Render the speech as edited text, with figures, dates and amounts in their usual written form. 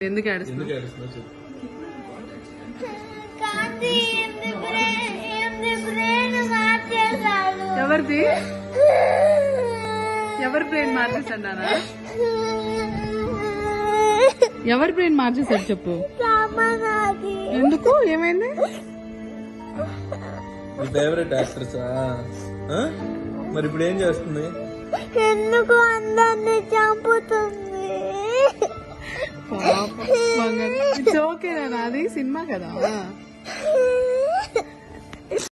ఎందుకు ఏడుస్తున్నావు? ఎవరిది? ఎవరి బ్రెయిన్ మార్చేసాడా? ఎవరి బ్రెయిన్ మార్చేసాడు చెప్పు. ఎందుకు? ఏమైంది? Favourite actress. మరి ఇప్పుడు ఏం చేస్తుంది? ఎందుకు అందరినీ చంపుతుంది? ఓకేనా? అది సినిమా కదా.